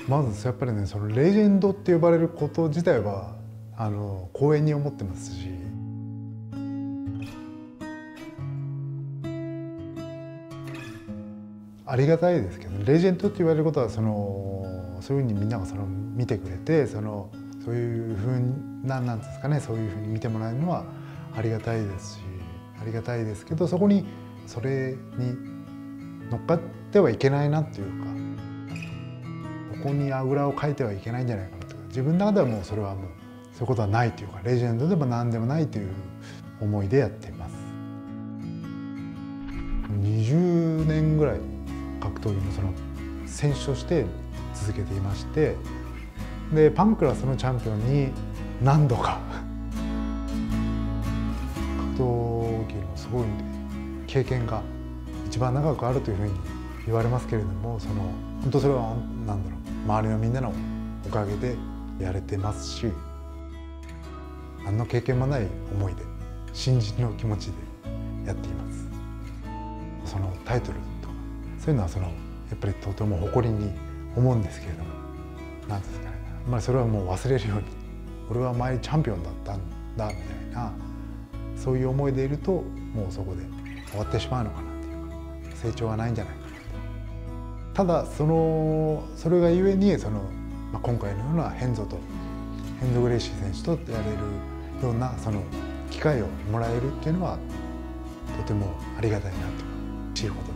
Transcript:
まずやっぱりね、そのレジェンドって呼ばれること自体は光栄に思ってますし、ありがたいですけど、レジェンドって言われることはそういうふうにみんなが見てくれて、そういうふうなんですかね、そういうふうに見てもらえるのはありがたいですし、ありがたいですけど、それに乗っかってはいけないなっていうか、ここにあぐらをかいてはいけないんじゃないかなとか、自分の中ではもうそれはもうそういうことはないというか、レジェンドでも何でもないという思いでやっています。20年ぐらい格闘技の選手として続けていまして、でパンクラスのチャンピオンに何度か格闘技のすごい経験が一番長くあるというふうに言われますけれども、本当それは何だろう、周りのみんなのおかげでやれてますし、何の経験もない思いで新人の気持ちでやっています。そのタイトルとかそういうのはやっぱりとても誇りに思うんですけれども、何ですかね、それはもう忘れるように、俺は前チャンピオンだったんだみたいな、そういう思いでいるともうそこで終わってしまうのかなっていうか、成長はないんじゃないかなと。ただそれがゆえに今回のようなヘンゾグレイシー選手とやれるような機会をもらえるっていうのはとてもありがたいなと、嬉しいこと